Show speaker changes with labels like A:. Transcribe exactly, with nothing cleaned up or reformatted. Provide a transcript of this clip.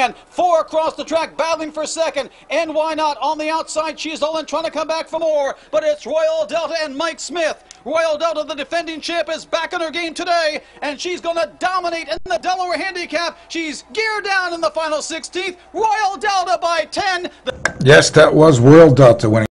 A: again. Four across the track, battling for second. And why not? On the outside, she's all in, trying to come back for more. But it's Royal Delta and Mike Smith. Royal Delta, the defending champ, is back in her game today, and she's going to dominate in the Delaware Handicap. She's geared down in the final sixteenth. Royal Delta by ten.
B: Yes, that was Royal Delta winning.